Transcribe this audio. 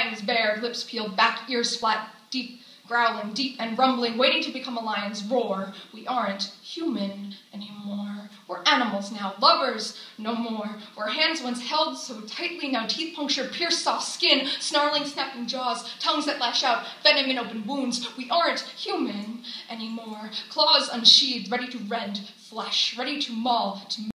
fangs bared, lips peeled back, ears flat, deep growling, deep and rumbling, waiting to become a lion's roar. We aren't human anymore. We're animals now, lovers no more. Where hands once held so tightly, now teeth puncture, pierce soft skin, snarling, snapping jaws, tongues that lash out, venom in open wounds. We aren't human anymore. Claws unsheathed, ready to rend flesh, ready to maul, to